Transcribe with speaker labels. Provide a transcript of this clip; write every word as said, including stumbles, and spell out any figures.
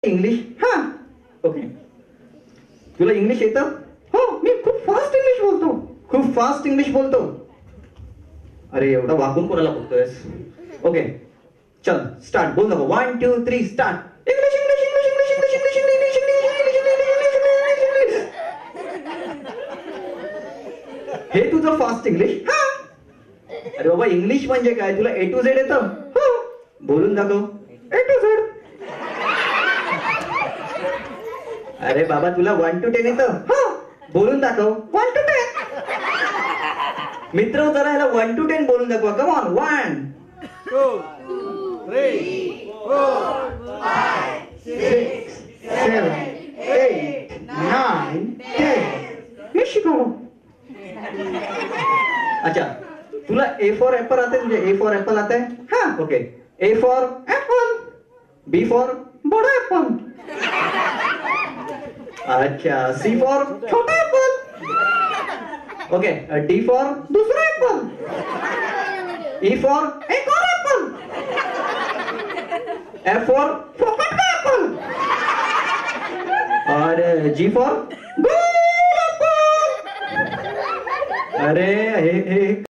Speaker 1: English? हा, okay. तुला English येतं? हो, मी खूप फास्ट इंग्लिश बोलतो. खूप फास्ट इंग्लिश बोलतो. अरे एवढा वाकून कोणाला बोलतोयस? ओके, चल स्टार्ट. बोल नको. One two three start. English English English English English English English English English English. हे तुझं फास्ट इंग्लिश? हा. अरे बाबा, इंग्लिश म्हणजे काय? तुला ए टू झेड येतं? हो. बोलून दाखव. A to Z. अरे बाबा, तुला वन टू टेन येतं? हो. बोलून दाखव. One to ten. मित्र, जरा ह्याला वन टू टेन बोलून दाखवा. Come on. One
Speaker 2: two three four five
Speaker 1: six seven eight nine ten. मी शिकवू. अच्छा, तुला ए फॉर एप्पल आते? तुझे ए फॉर एप्पल आता है? हाँ, okay. A for apple, B for बड़ा एप्पल. अच्छा, सी फॉर छोटा एप्पल. ओके, डी फॉर दूसरा एप्पल, ई फॉर एक और एप्पल, एफ फॉर फोकट का एप्पल, और जी फॉर गोल एप्पल. अरे हे हे